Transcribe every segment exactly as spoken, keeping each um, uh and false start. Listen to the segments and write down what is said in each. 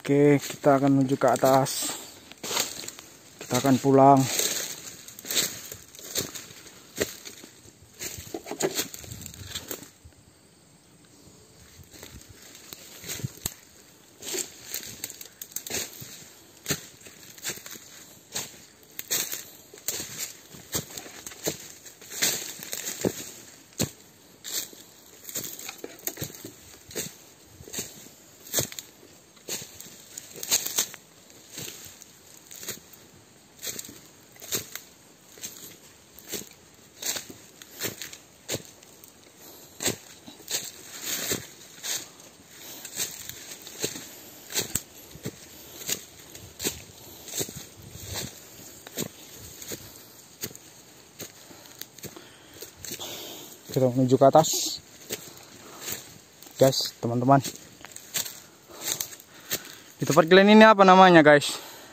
Oke, kita akan menuju ke atas. Kita akan pulang. Kita menuju ke atas, guys, teman-teman. Di tempat kalian ini apa namanya, guys?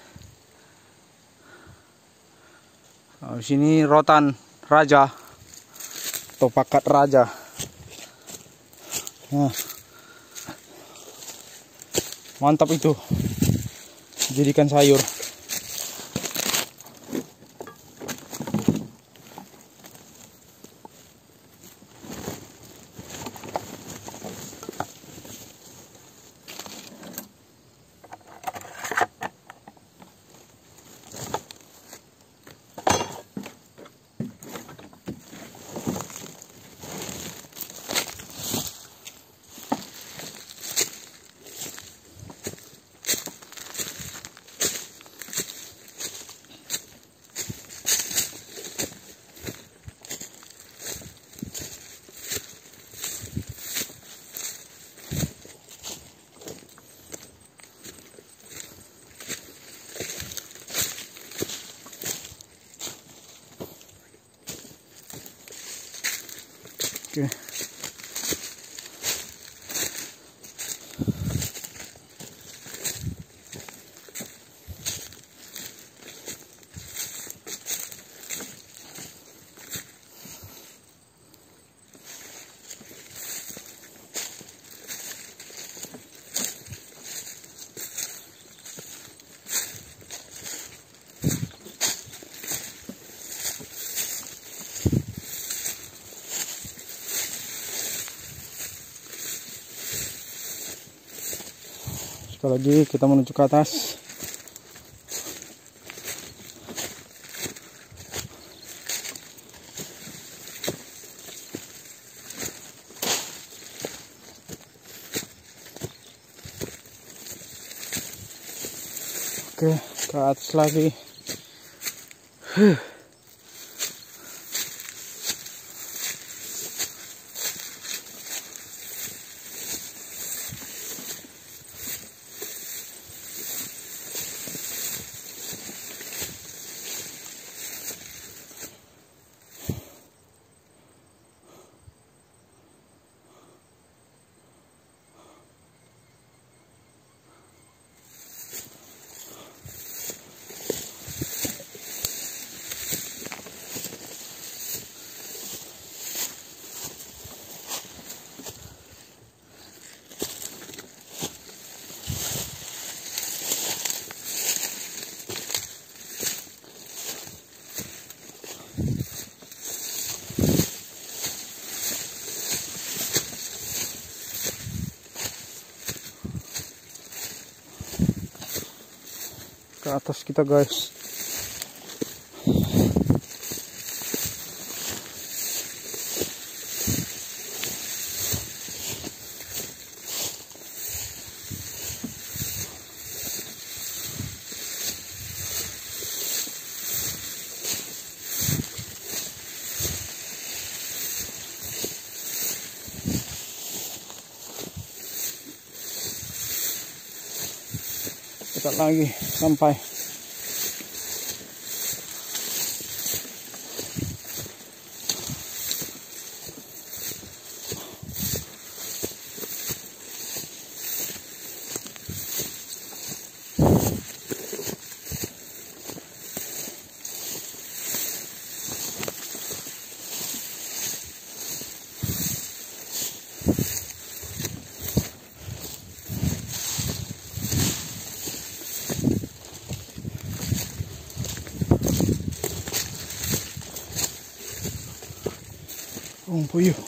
Nah, di sini rotan raja atau pakat raja. Nah, mantap itu, jadikan sayur. Oke. Sekali lagi kita menuju ke atas. Oke, ke atas lagi. Huh. Ke atas kita, guys. Dekat lagi sampai. Burung puyuh.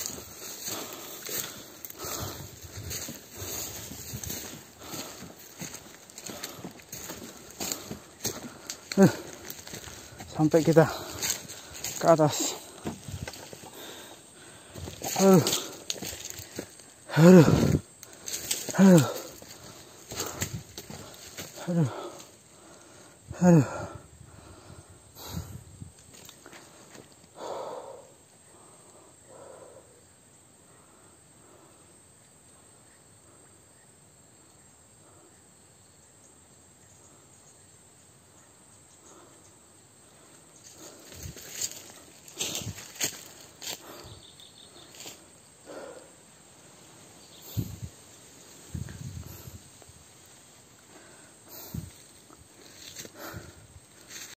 Uh, sampai kita ke atas. Aduh. Aduh. Aduh. Aduh. Aduh.